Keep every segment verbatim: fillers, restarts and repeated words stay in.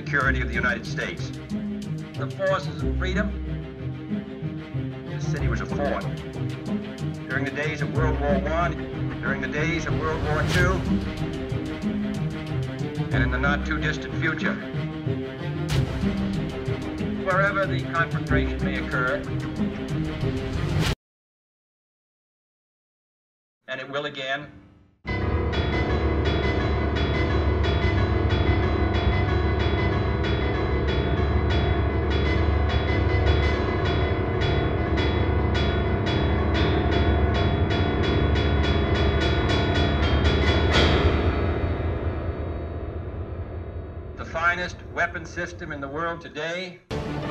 security of the United States. The forces of freedom. This city was a fort. During the days of World War One, during the days of World War Two, and in the not-too-distant future. Wherever the confrontation may occur, and it will again, the finest weapon system in the world today.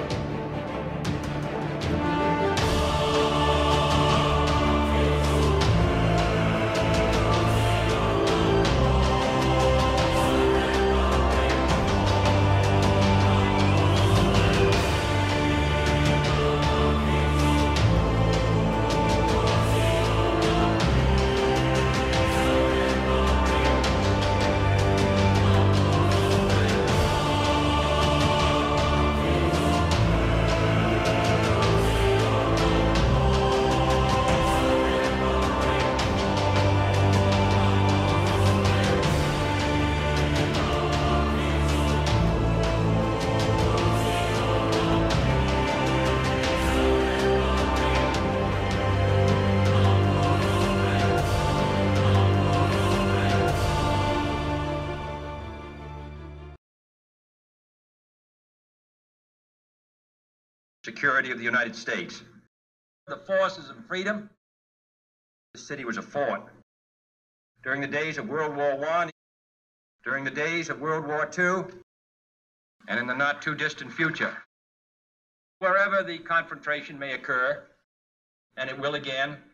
Security of the United States. The forces of freedom. This city was a fort. During the days of World War One, during the days of World War Two, and in the not-too-distant future. Wherever the confrontation may occur, and it will again,